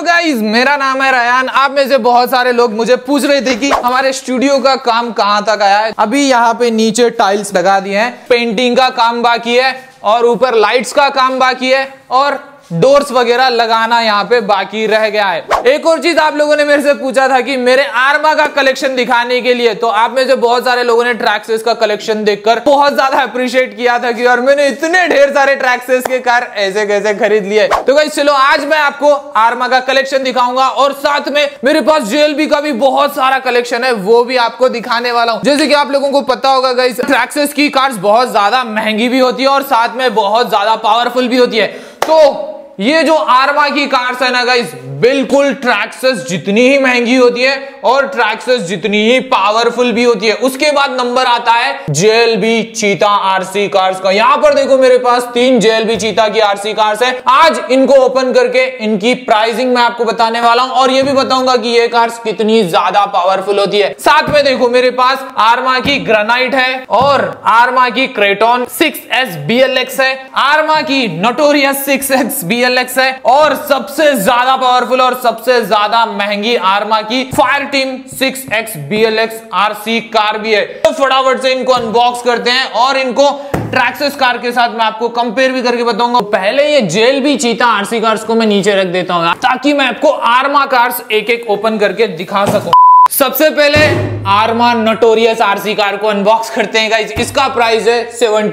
Guys, मेरा नाम है रयान। आप में से बहुत सारे लोग मुझे पूछ रहे थे कि हमारे स्टूडियो का काम कहां तक आया है। अभी यहाँ पे नीचे टाइल्स लगा दिए हैं, पेंटिंग का काम बाकी है और ऊपर लाइट्स का काम बाकी है और डोर्स वगैरह लगाना यहाँ पे बाकी रह गया है। एक और चीज आप लोगों ने मेरे से पूछा था कि मेरे आर्मा का कलेक्शन दिखाने के लिए, तो आप में से बहुत सारे लोगों ने ट्रैक्सेस का कलेक्शन देखकर बहुत ज्यादा अप्रिशिएट किया था कि यार मैंने इतने ढेर सारे ट्रैक्सेस के कार ऐसे कैसे खरीद लिए। तो गाइस चलो आज मैं आपको आर्मा का कलेक्शन दिखाऊंगा और साथ में मेरे पास JLB का भी बहुत सारा कलेक्शन है, वो भी आपको दिखाने वाला हूँ। जैसे कि आप लोगों को पता होगा गाइस, ट्रैक्सेस की कार्स बहुत ज्यादा महंगी भी होती है और साथ में बहुत ज्यादा पावरफुल भी होती है। तो ये जो आर्मा की कार्स है ना गाइस, बिल्कुल ट्रैक्सेस जितनी ही महंगी होती है और ट्रैक्सेस जितनी ही पावरफुल भी होती है। उसके बाद नंबर आता है JLB चीता RC कार्स का। यहां पर देखो मेरे पास 3 JLB चीता की RC कार्स है। आज इनको ओपन करके इनकी प्राइसिंग मैं आपको बताने वाला हूं और ये भी बताऊंगा कि ये कार्स कितनी ज्यादा पावरफुल होती है। साथ में देखो मेरे पास आर्मा की ग्रेनाइट है और आर्मा की क्रेटॉन 6S BLX है, आर्मा की नोटोरियस 6X BLX है और सबसे ज्यादा पावरफुल और सबसे ज्यादा महंगी आर्मा की Fire Team 6X BLX RC car भी है। तो फटाफट से इनको अनबॉक्स करते हैं और इनको ट्रैक्सेस कार के साथ मैं आपको कंपेयर भी करके बताऊंगा। पहले ये JLB चीता RC कार्स को मैं नीचे रख देता हूं ताकि मैं आपको आर्मा कार्स एक एक ओपन करके दिखा सकूं। सबसे पहले आर्मा नोटोरियस RC कार को अनबॉक्स करते हैं गाइस। इसका प्राइस है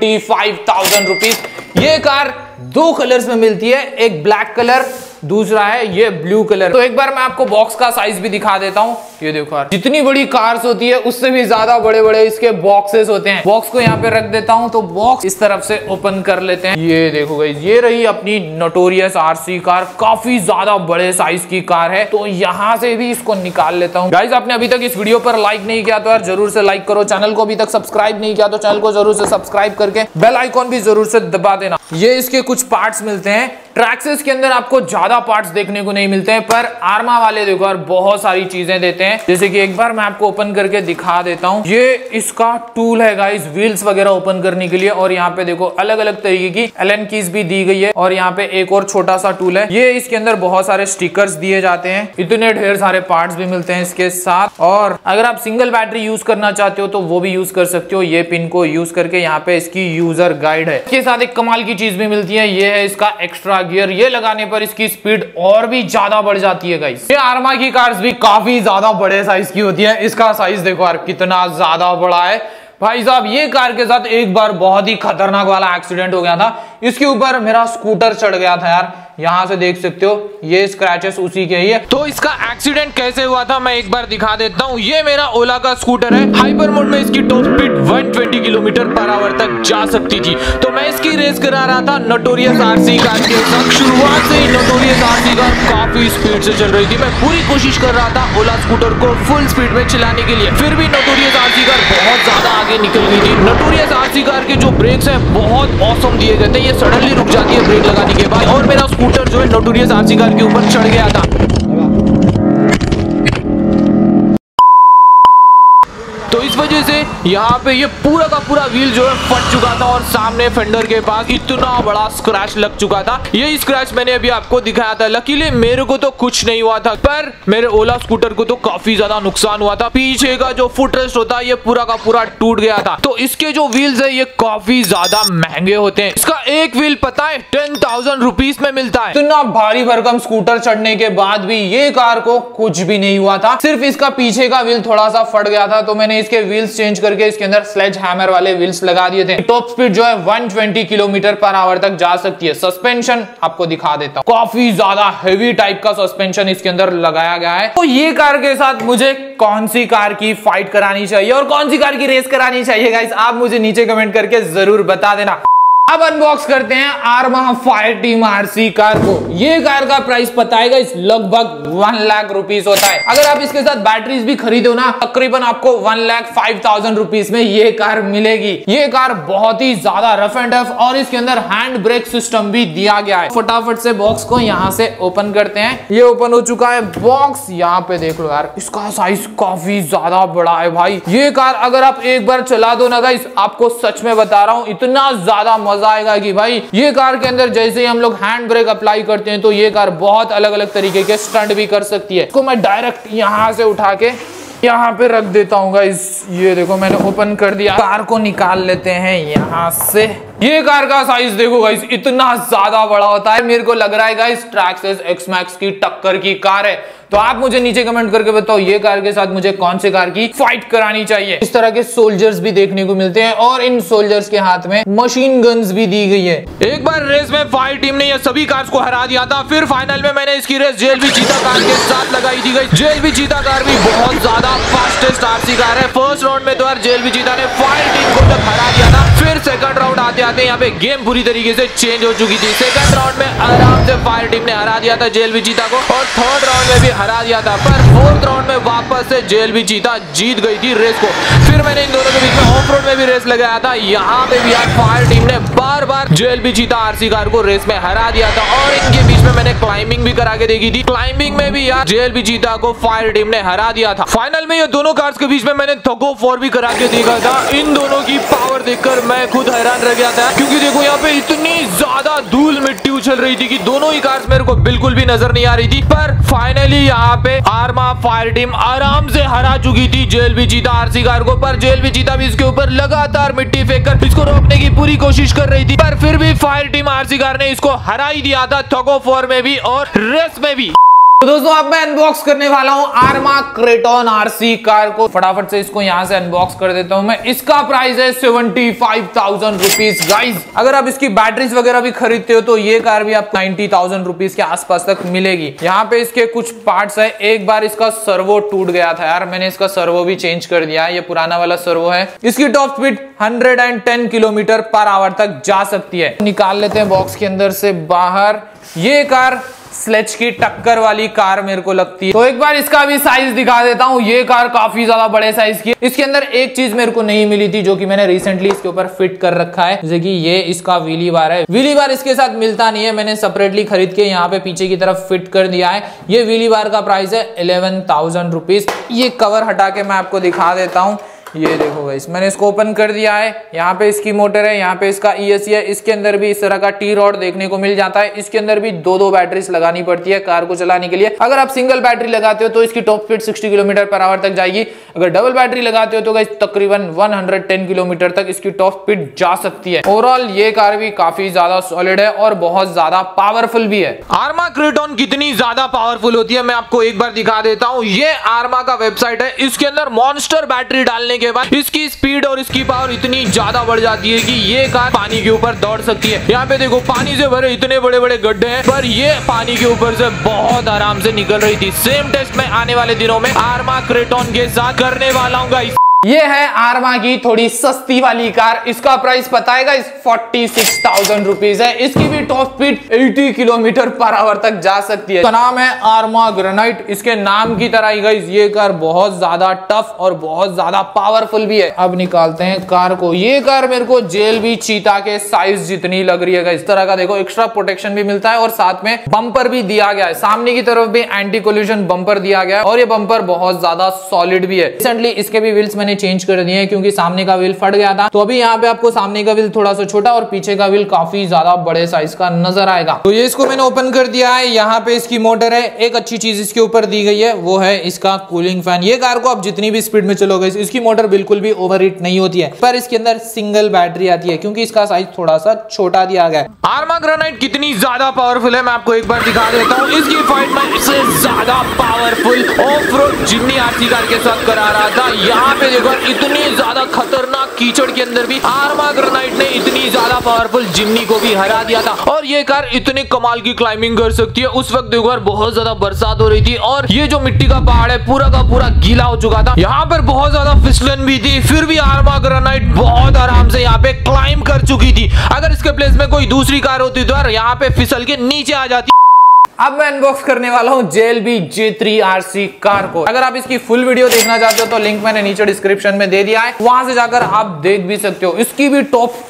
75,000 रुपीज। ये कार 2 कलर्स में मिलती है, एक ब्लैक कलर, दूसरा है ये ब्लू कलर। तो एक बार मैं आपको बॉक्स का साइज भी दिखा देता हूँ। ये देखो यार, जितनी बड़ी कार्स होती है उससे भी ज्यादा बड़े बड़े इसके बॉक्सेस होते हैं। बॉक्स को यहाँ पे रख देता हूँ तो बॉक्स इस तरफ से ओपन कर लेते हैं। ये देखो गाइस, ये रही अपनी नोटोरियस RC कार। काफी ज्यादा बड़े साइज की कार है, तो यहाँ से भी इसको निकाल लेता हूँ। गाइस आपने अभी तक इस वीडियो पर लाइक नहीं किया तो यार जरूर से लाइक करो। चैनल को अभी तक सब्सक्राइब नहीं किया तो चैनल को जरूर से सब्सक्राइब करके बेल आइकॉन भी जरूर से दबा देना। ये इसके कुछ पार्ट्स मिलते हैं। ट्रैक्सेस के अंदर आपको ज्यादा पार्ट्स देखने को नहीं मिलते हैं, पर आर्मा वाले देखो यार बहुत सारी चीजें देते हैं। जैसे कि एक बार मैं आपको ओपन करके दिखा देता हूँ। ये इसका टूल है गाइस, व्हील्स वगैरह ओपन करने के लिए। और यहाँ पे देखो अलग अलग तरीके की एलन कीज भी दी गई है और यहाँ पे एक और छोटा सा टूल है। ये इसके अंदर बहुत सारे स्टिकर्स दिए जाते हैं। इतने ढेर सारे पार्ट्स भी मिलते हैं इसके साथ। और अगर आप सिंगल बैटरी यूज करना चाहते हो तो वो भी यूज कर सकते हो। ये पिन को यूज करके यहाँ पे इसकी यूजर गाइड है। इसके साथ एक कमाल की चीज भी मिलती है, ये है इसका एक्स्ट्रा गियर। ये लगाने पर इसकी स्पीड और भी ज्यादा बढ़ जाती है गाइस। ये आर्मा की कार्स भी काफी ज्यादा बड़े साइज की होती है। इसका साइज देखो यार कितना ज्यादा बड़ा है भाई साहब। ये कार के साथ एक बार बहुत ही खतरनाक वाला एक्सीडेंट हो गया था। इसके ऊपर मेरा स्कूटर चढ़ गया था यार, यहाँ से देख सकते हो ये स्क्रैचेस उसी के ही है। तो इसका एक्सीडेंट कैसे हुआ था मैं एक बार दिखा देता हूँ। ये मेरा ओला का स्कूटर है। हाइपर मोड में इसकी टॉप स्पीड 120 किलोमीटर/आवर तक जा सकती थी। तो मैं इसकी रेस करा रहा था नोटोरियस RC कार के साथ। शुरुआत से ही नोटोरियस RC कार काफी स्पीड से चल रही थी। मैं पूरी कोशिश कर रहा था ओला स्कूटर को फुल स्पीड में चलाने के लिए, फिर भी नोटोरियस RC कार बहुत ज्यादा आगे निकल गई थी। नोटोरियस RC कार के जो ब्रेक्स हैं बहुत ऑसम दिए गए थे। ये सडनली रुक जाती है ब्रेक लगाने के बाद और मेरा स्कूटर जो है नोटोरियस RC कार के ऊपर चढ़ गया था। तो इस वजह से यहाँ पे ये पूरा का पूरा व्हील जो है फट चुका था और सामने फेंडर के पास इतना बड़ा स्क्रैच लग चुका था। ये स्क्रैच मैंने अभी आपको दिखाया था। लकीली मेरे को तो कुछ नहीं हुआ था, पर मेरे ओला स्कूटर को तो काफी ज्यादा नुकसान हुआ था। पीछे का जो फुटरेस्ट होता है ये पूरा का पूरा टूट गया था। तो इसके जो व्हील्स है ये काफी ज्यादा महंगे होते हैं। इसका एक व्हील पता है 10,000 रुपीज में मिलता है। इतना भारी भरकम स्कूटर चढ़ने के बाद भी ये कार को कुछ भी नहीं हुआ था। सिर्फ इसका पीछे का व्हील थोड़ा सा फट गया था, तो मैंने इसके व्हील्स चेंज करके इसके अंदर स्लेज हैमर वाले व्हील्स लगा दिए थे। टॉप स्पीड जो है 120 किलोमीटर/आवर तक जा सकती है। सस्पेंशन आपको दिखा देता हूं, काफी ज्यादा हेवी टाइप का सस्पेंशन इसके अंदर लगाया गया है। तो ये कार के साथ मुझे कौन सी कार की फाइट करानी चाहिए और कौन सी कार की रेस करानी चाहिए गाइस, आप मुझे नीचे कमेंट करके जरूर बता देना। अब अनबॉक्स करते हैं Arrma Fire Team RC car को। ये कार का प्राइस पता है गाइस, लगभग 1 लाख रुपीस होता है। अगर आप इसके साथ बैटरीज भी खरीदो ना, तकरीबन आपको 1,05,000 रुपीस में ये कार मिलेगी। ये कार बहुत ही ज्यादा रफ एंड टफ और इसके अंदर हैंड ब्रेक सिस्टम भी दिया गया है। फटाफट से बॉक्स को यहाँ से ओपन करते हैं। ये ओपन हो चुका है बॉक्स। यहाँ पे देख लो यार, इसका साइज काफी ज्यादा बड़ा है भाई। ये कार अगर आप एक बार चला दो ना गाइस, आपको सच में बता रहा हूँ इतना ज्यादा मजा मजा आएगा कि भाई ये कार के अंदर जैसे ही हम लोग हैंड ब्रेक अप्लाई करते हैं तो ये कार बहुत अलग अलग तरीके के स्टंट भी कर सकती है। इसको मैं डायरेक्ट यहाँ से उठा के यहाँ पे रख देता हूँ गाइस। ये देखो मैंने ओपन कर दिया, कार को निकाल लेते हैं यहाँ से। ये कार का साइज देखो गाइस, इतना ज्यादा बड़ा होता है। मेरे को लग रहा है गाइस ट्रैक्सिस X-Max की टक्कर की कार है। तो आप मुझे नीचे कमेंट करके बताओ ये कार के साथ मुझे कौन से कार की फाइट करानी चाहिए। इस तरह के सोल्जर्स भी देखने को मिलते हैं और इन सोल्जर्स के हाथ में मशीन गन्स भी दी गई है। एक बार रेस में फायर टीम ने ये सभी कार्स को हरा दिया था, फिर फाइनल में मैंने इसकी रेस JLB चीता कार के साथ लगाई थी। JLB चीता कार भी बहुत ज्यादा फास्टेस्ट RC कार है। फर्स्ट राउंड में तो यार JLB चीता ने फायर टीम को जब हरा दिया था, फिर सेकंड राउंड आते आते यहाँ पे गेम पूरी तरीके से चेंज हो चुकी थी। सेकंड राउंड में आराम से फायर टीम ने हरा दिया था JLB चीता को और थर्ड राउंड में भी हरा दिया था, पर फोर्थ राउंड में वापस से JLB चीता जीत गई थी रेस को। फिर मैंने इन दोनों के बीच में ऑफ रोड में भी रेस लगाया था। यहाँ पे भी यार फायर टीम ने बार बार JLB चीता RC कार को रेस में हरा दिया था और इनके बीच में मैंने क्लाइंबिंग भी करा के देखी थी। क्लाइंबिंग में भी यार JLB चीता को फायर टीम ने हरा दिया था। फाइनल में ये दोनों कार्स के बीच में मैंने थग ऑफ वॉर भी करा के देखा था। इन दोनों की पावर देखकर मैं खुद हैरान रह गया था, क्योंकि देखो यहाँ पे इतनी ज्यादा धूल मिट्टी उछल रही थी कि दोनों ही कार्स मेरे को बिल्कुल भी नजर नहीं आ रही थी। पर फाइनली यहाँ पे आर्मा फायर टीम आराम से हरा चुकी थी JLB चीता RC कार को, पर JLB चीता भी इसके ऊपर लगातार मिट्टी फेंककर इसको रोकने की पूरी कोशिश कर रही थी, पर फिर भी फायर टीम RC कार ने इसको हरा ही दिया था थग ऑफ वॉर में भी और रेस में भी। तो दोस्तों अब मैं अनबॉक्स करने वाला हूं आर्मा क्रेटॉन RC कार को। फटाफट से इसको यहां से अनबॉक्स कर देता हूं मैं। इसका प्राइस है 75,000 रुपीज गाइज। अगर आप इसकी बैटरीज वगैरह भी खरीदते हो तो ये कार भी आप 90,000 रुपीज के आसपास तक मिलेगी। यहाँ पे इसके कुछ पार्ट्स है। एक बार इसका सर्वो टूट गया था यार, मैंने इसका सर्वो भी चेंज कर दिया है। ये पुराना वाला सर्वो है। इसकी top speed 110 kilometre per hour तक जा सकती है। निकाल लेते हैं बॉक्स के अंदर से बाहर। ये कार स्लेज की टक्कर वाली कार मेरे को लगती है। तो एक बार इसका भी साइज दिखा देता हूँ। ये कार काफी ज्यादा बड़े साइज की है। इसके अंदर एक चीज मेरे को नहीं मिली थी जो कि मैंने रिसेंटली इसके ऊपर फिट कर रखा है, जैसे कि ये इसका व्हीली बार है। व्हीली बार इसके साथ मिलता नहीं है, मैंने सेपरेटली खरीद के यहाँ पे पीछे की तरफ फिट कर दिया है। ये व्हीली बार का प्राइस है 11,000 रुपीज। ये कवर हटा के मैं आपको दिखा देता हूँ। ये देखो गाइस, मैंने इसको ओपन कर दिया है। यहाँ पे इसकी मोटर है, यहाँ पे इसका ESC है। इसके अंदर भी इस तरह का टी रॉड देखने को मिल जाता है। इसके अंदर भी दो बैटरीज लगानी पड़ती है कार को चलाने के लिए। अगर आप सिंगल बैटरी लगाते हो तो इसकी top speed 60 kilometre per hour तक जाएगी। अगर डबल बैटरी लगाते हो तो गाइस तकरीबन 110 किलोमीटर तक इसकी टॉप स्पीड जा सकती है। ओवरऑल ये कार भी काफी ज्यादा सॉलिड है और बहुत ज्यादा पावरफुल भी है। आर्मा क्रेटॉन कितनी ज्यादा पावरफुल होती है मैं आपको एक बार दिखा देता हूँ। ये आर्मा का वेबसाइट है। इसके अंदर मॉन्स्टर बैटरी डालने के बाद इसकी स्पीड और इसकी पावर इतनी ज्यादा बढ़ जाती है कि ये कार पानी के ऊपर दौड़ सकती है। यहाँ पे देखो पानी से भरे इतने बड़े बड़े गड्ढे हैं, पर ये पानी के ऊपर से बहुत आराम से निकल रही थी। सेम टेस्ट मैं आने वाले दिनों में आर्मा क्रेटॉन के साथ करने वाला हूँ गाइस। ये है आर्मा की थोड़ी सस्ती वाली कार। इसका प्राइस पता है गाइस 46,000 रुपीज है। इसकी भी top speed 80 kilometre per hour तक जा सकती है। इसका नाम है आर्मा ग्रेनाइट। इसके नाम की तरह ही गाइस ये कार बहुत ज्यादा टफ और बहुत ज्यादा पावरफुल भी है। अब निकालते हैं कार को। ये कार मेरे को JLB चीता के साइज जितनी लग रही है। इस तरह का देखो एक्स्ट्रा प्रोटेक्शन भी मिलता है और साथ में बम्पर भी दिया गया है। सामने की तरफ भी एंटी कोलिजन बम्पर दिया गया है और ये बम्पर बहुत ज्यादा सॉलिड भी है। रिसेंटली इसके भी व्हील्स चेंज कर दिए हैं क्योंकि सामने का व्हील फट गया था। तो अभी यहाँ पे आपको सामने का व्हील थोड़ा सा छोटा और पीछे का व्हील काफी ज्यादा बड़े साइज का नजर आएगा। तो ये इसको मैंने ओपन कर दिया है। यहाँ पे इसकी मोटर है। एक अच्छी चीज इसके ऊपर दी गई है वो है इसका कूलिंग फैन। ये कार को आप जितनी भी स्पीड में चलोगे इसकी मोटर बिल्कुल भी ओवरहीट नहीं होती है, पर इसके अंदर सिंगल बैटरी आती है क्योंकि इसका साइज थोड़ा सा छोटा दिया गया है। आर्मा ग्रेनाइट कितनी ज्यादा पावरफुल है मैं आपको एक बार दिखा देता हूँ। इसकी फाइट में इससे ज्यादा powerful off road Jimny RC car के साथ करा रहा था। यहाँ पे देखो इतनी ज्यादा खतरनाक कीचड़ के अंदर भी आर्मा ग्रेनाइट ने इतनी ज्यादा पावरफुल जिम्नी को भी हरा दिया था। और ये कार इतने कमाल की क्लाइंबिंग कर सकती है। उस वक्त देखो यार बहुत ज्यादा बरसात हो रही थी और ये जो मिट्टी का पहाड़ है पूरा का पूरा गीला हो चुका था। यहाँ पर बहुत ज्यादा फिसलन भी थी, फिर भी आर्मा ग्रेनाइट बहुत आराम से यहाँ पे क्लाइंब कर चुकी थी। अगर इसके प्लेस में कोई दूसरी कार होती तो यार यहाँ पे फिसल के नीचे आ जाती। अब मैं अनबॉक्स करने वाला हूं JLB J3 RC कार को। अगर आप इसकी फुल वीडियो देखना चाहते हो तो लिंक मैंने नीचे डिस्क्रिप्शन में दे दिया है, वहां से जाकर आप देख भी सकते हो। इसकी भी top speed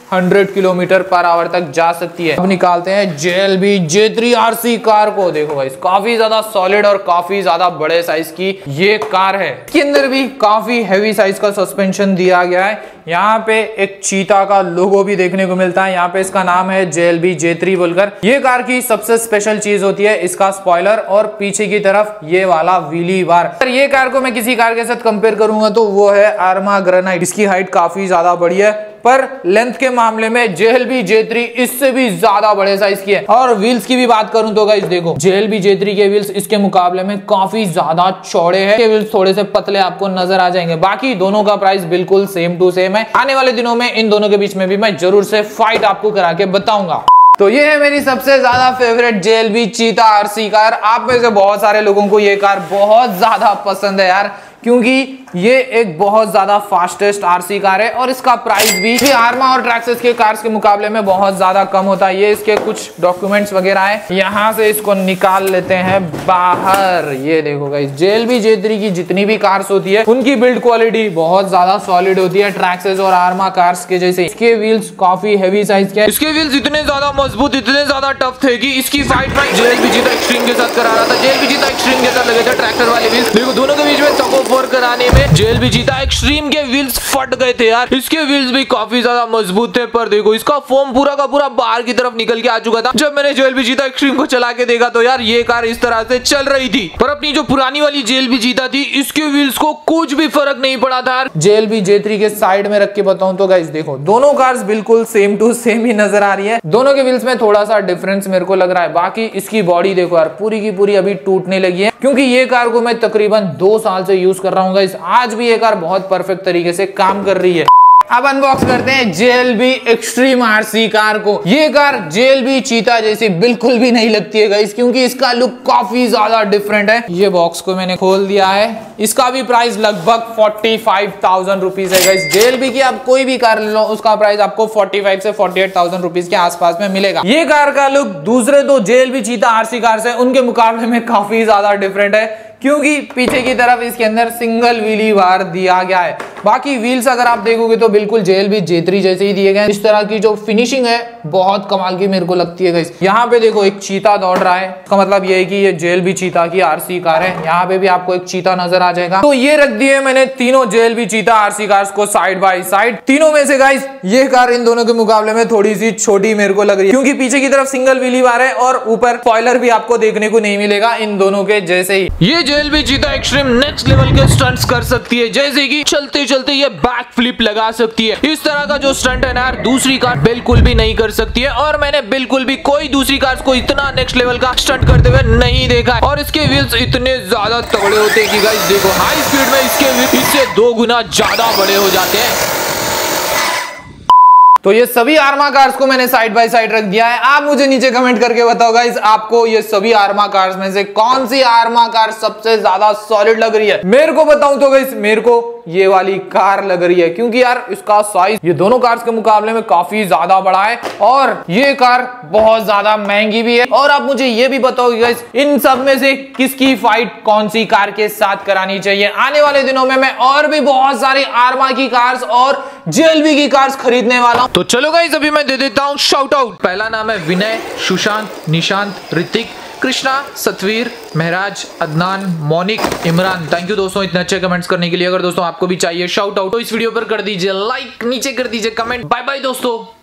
100 kilometre per hour तक जा सकती है। अब निकालते हैं JLB J3 RC कार को। देखो गाइस, काफी ज्यादा सॉलिड और काफी ज्यादा बड़े साइज की ये कार है। इसके अंदर भी काफी हैवी साइज का सस्पेंशन दिया गया है। यहाँ पे एक चीता का लोगो भी देखने को मिलता है। यहाँ पे इसका नाम है JLB J3 बोलकर। ये कार की सबसे स्पेशल चीज होती है इसका स्पॉइलर और पीछे की तरफ ये वाला व्हीली बार। अगर ये कार को मैं किसी कार के साथ कंपेयर करूंगा तो वो है आर्मा ग्रेनाइट। इसकी हाइट काफी ज्यादा बड़ी है, पर लेंथ के मामले में JLB J3 इससे भी ज्यादा बड़े साइज की है। और व्हील्स की भी बात करूं तो गाइस देखो, JLB J3 के व्हील्स इसके मुकाबले में काफी ज्यादा चौड़े हैं। ये व्हील्स थोड़े से पतले आपको नजर आ जाएंगे। बाकी दोनों का प्राइस बिल्कुल सेम टू सेम है। आने वाले दिनों में इन दोनों के बीच में भी मैं जरूर से फाइट आपको करा के बताऊंगा। तो ये है मेरी सबसे ज्यादा favourite JLB Cheetah RC car. आप में से बहुत सारे लोगों को ये कार बहुत ज्यादा पसंद है यार, क्योंकि ये एक बहुत ज्यादा फास्टेस्ट RC कार है और इसका प्राइस भी आर्मा और ट्रैक्सिस के कार्स के मुकाबले में बहुत ज्यादा कम होता है। ये इसके कुछ डॉक्यूमेंट्स वगैरह है, यहाँ से इसको निकाल लेते हैं बाहर। ये देखो गाइस, JLB J3 की जितनी भी कार्स होती है उनकी बिल्ड क्वालिटी बहुत ज्यादा सॉलिड होती है, ट्रैक्सिस और आर्मा कार्स के जैसे। इसके व्हील्स काफी हैवी साइज के, इसके व्हील्स इतने ज्यादा मजबूत, इतने ज्यादा टफ थे कि इसकी फाइट में JLB चीता एक्सट्रीम के साथ करा रहा था। JLB चीता एक्सट्रीम के साथ लगे थे ट्रैक्टर वाले व्हील्स। देखो दोनों के बीच में टग ऑफ वॉर कराने में JLB चीता एक्सट्रीम के व्हील्स फट गए थे यार। इसके व्हील्स भी काफी ज्यादा मजबूत थे, पर देखो इसका फोम पूरा का पूरा बाहर की तरफ निकल के आ चुका था। जब मैंने JLB चीता एक्सट्रीम को चला के देखा तो यार ये कार इस तरह से चल रही थी, पर अपनी जो पुरानी वाली JLB चीता थी इसके व्हील्स को कुछ भी फर्क नहीं पड़ा था यार। JLB J3 के साइड में रख के बताऊं तो गाइस देखो, दोनों कार्स बिल्कुल सेम टू सेम ही नजर आ रही है। दोनों के व्हील्स में थोड़ा सा डिफरेंस मेरे को लग रहा है। बाकी इसकी बॉडी देखो यार, पूरी की पूरी अभी टूटने लगी है, क्योंकि ये कार को मैं तकरीबन 2 साल से यूज कर रहा हूँ गाइस। आज भी ये कार बहुत परफेक्ट तरीके से काम कर रही है। अब अनबॉक्स करते हैं JLB एक्सट्रीम RC कार को। ये कार JLB चीता जैसी बिल्कुल भी नहीं लगती है गाइस, क्योंकि इसका लुक काफी ज्यादा डिफरेंट है। ये बॉक्स को मैंने खोल दिया है। इसका भी प्राइस लगभग 45,000 रुपीज है गाइस। JLB की आप कोई भी कार लो, उसका प्राइस आपको 45 से 48,000 रुपीज के आसपास में मिलेगा। ये कार का लुक दूसरे दो JLB चीता RC कार से उनके मुकाबले में काफी ज्यादा डिफरेंट है, क्योंकि पीछे की तरफ इसके अंदर सिंगल व्हीली बार दिया गया है। बाकी व्हील्स अगर आप देखोगे तो बिल्कुल JLB J3 जैसे ही दिए गए। इस तरह की जो फिनिशिंग है बहुत कमाल की मेरे को लगती है गाइस। यहाँ पे देखो एक चीता दौड़ रहा है, इसका मतलब ये है कि ये JLB चीता की RC कार है। यहाँ पे भी आपको एक चीता नजर आ जाएगा। तो ये रख दिए मैंने तीनों JLB चीता RC कार्स को साइड बाय साइड। तीनों में से गाइस ये कार इन दोनों के मुकाबले में थोड़ी सी छोटी मेरे को लग रही है, क्योंकि पीछे की तरफ सिंगल व्हीली बार है और ऊपर स्पॉइलर भी आपको देखने को नहीं मिलेगा इन दोनों के जैसे ही। ये JLB Cheetah extreme next level के स्टंट्स कर सकती है, जैसे कि चलते चलते ये बैक फ्लिप लगा सकती है। इस तरह का जो स्टंट है ना यार, दूसरी कार बिल्कुल भी नहीं कर सकती है, और मैंने बिल्कुल भी कोई दूसरी कार को इतना नेक्स्ट लेवल का स्टंट करते हुए नहीं देखा है। और इसके व्हील्स इतने ज्यादा तगड़े होते हैं कि गाइस देखो, हाई स्पीड में इसके व्हील्स इससे 2 गुना ज्यादा बड़े हो जाते हैं। तो ये सभी आर्मा कार्स को मैंने साइड बाय साइड रख दिया है। आप मुझे नीचे कमेंट करके बताओ गाइस, आपको ये सभी आर्मा कार्स में से कौन सी आर्मा कार सबसे ज्यादा सॉलिड लग रही है। मेरे को बताऊं तो गाइस, मेरे को ये वाली कार लग रही है, क्योंकि यार इसका साइज ये दोनों कार्स के मुकाबले में काफी ज्यादा बड़ा है और ये कार बहुत ज्यादा महंगी भी है। और आप मुझे ये भी बताओगे गाइस, इन सब में से किसकी फाइट कौन सी कार के साथ करानी चाहिए। आने वाले दिनों में मैं और भी बहुत सारी आर्मा की कार्स और JLB की कार्स खरीदने वाला हूं। तो चलो गाइस, अभी मैं दे देता हूं शाउट आउट। पहला नाम है विनय, सुशांत, निशांत, ऋतिक, कृष्णा, सतवीर, महराज, अदनान, मोनिक, इमरान। थैंक यू दोस्तों इतने अच्छे कमेंट्स करने के लिए। अगर दोस्तों आपको भी चाहिए शाउट आउट तो इस वीडियो पर कर दीजिए लाइक, नीचे कर दीजिए कमेंट। बाय बाय दोस्तों।